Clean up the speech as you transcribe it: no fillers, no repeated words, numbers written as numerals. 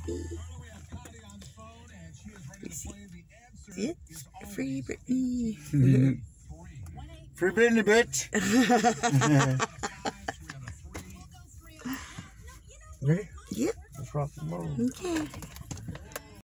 Britney. See it? Free Britney. Free Britney, bitch. Ready? Yep. Let's rock and roll. Okay.